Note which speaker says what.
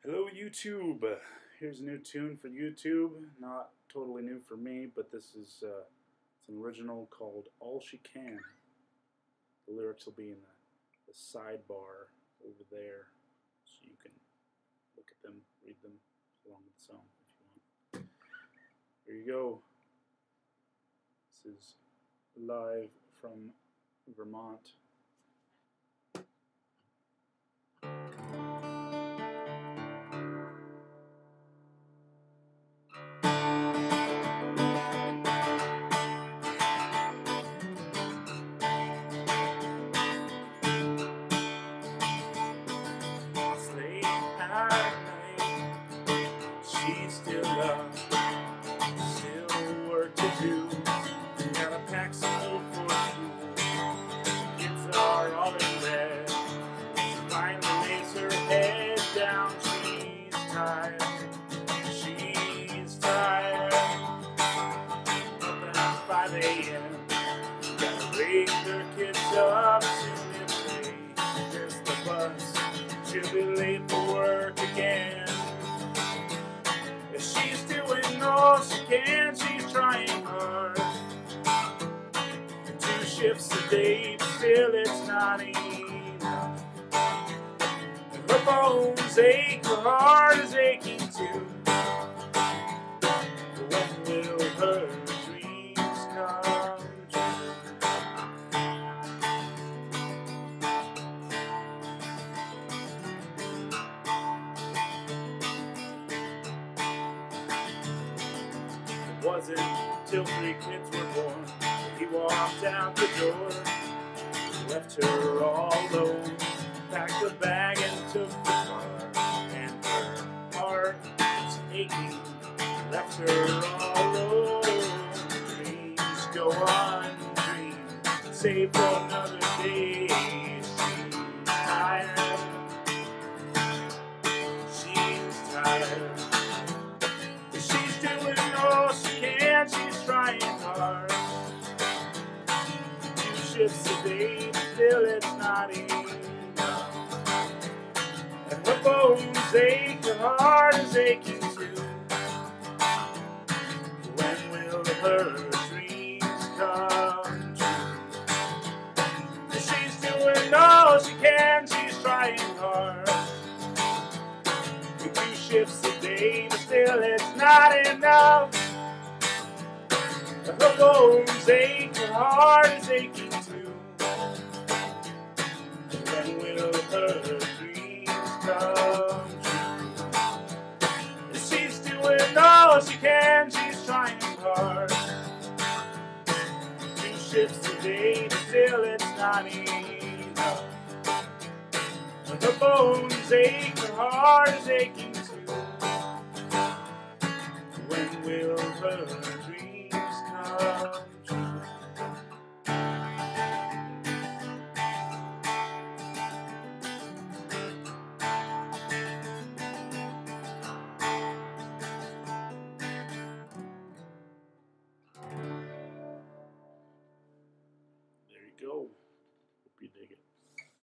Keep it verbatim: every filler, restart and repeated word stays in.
Speaker 1: Hello YouTube, here's a new tune for YouTube, not totally new for me, but this is uh, it's an original called All She Can. The lyrics will be in the, the sidebar over there, so you can look at them, read them along with the song if you want. Here you go. This is live from Vermont. She's still up, still work to do. Gotta pack some food for school. Kids are all in bed. She finally lays her head down. She's tired. She's tired. Up at five A M Gotta wake her kids up soon if they miss the bus. She'll be late for work again. She's doing all she can, she's trying hard. Two shifts a day, but still it's not enough. Her bones ache, her heart is aching too. When will her dreams come true? It wasn't till three kids were born that he walked out the door. Left her all alone, packed a bag and took the car. And her heart was aching, left her all alone. Dreams go undreamed, save for another day. She's tired, she's tired. She's trying hard. Two shifts a day, but still it's not enough. And her bones ache, her heart is aching too. When will her dreams come true? She's doing all she can, she's trying hard. Two shifts a day, but still it's not enough. Her bones ache, her heart is aching too. When will her dreams come true? She's doing all she can, she's trying hard. Two shifts a day, but still it's not enough. Her bones ache, her heart is aching too. When will her